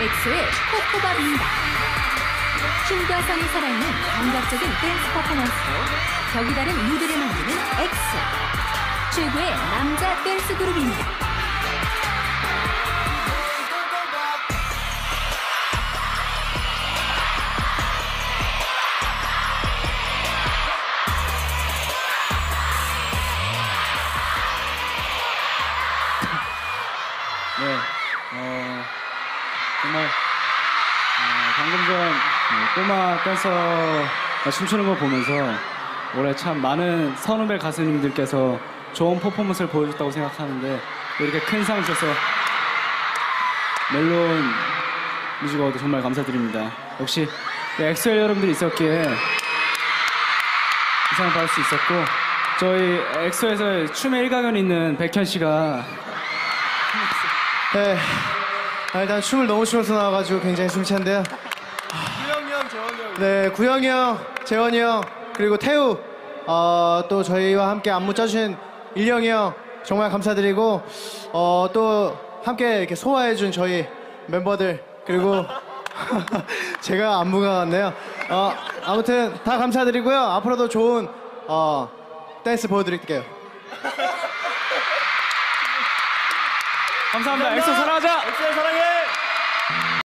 엑소의 코코밥입니다. 춤과 성이 살아있는 감각적인 댄스 퍼포먼스로 격이 다른 무대를 만드는 엑소. 최고의 남자 댄스 그룹입니다. 네, 정말 방금 전 꼬마 댄서가 춤추는 거 보면서 올해 참 많은 선후배 가수님들께서 좋은 퍼포먼스를 보여줬다고 생각하는데 이렇게 큰 상을 주셔서 멜론 뮤직 어워드 정말 감사드립니다. 역시 엑소엘 여러분들이 있었기에 이 상을 받을 수 있었고, 저희 엑소에서 춤에 일가견 있는 백현 씨가 네, 일단 춤을 너무 추면서 나와가지고 굉장히 숨이 찬데요. 구영이 형, 재원이 형. 네, 구영이 형, 재원이 형, 그리고 태우, 또 저희와 함께 안무 짜주신 일령이 형 정말 감사드리고, 또 함께 이렇게 소화해준 저희 멤버들, 그리고 제가 안무가 같네요. 아무튼 다 감사드리고요. 앞으로도 좋은 댄스 보여드릴게요. 감사합니다. 엑소 사랑하자. 엑소의 사랑해.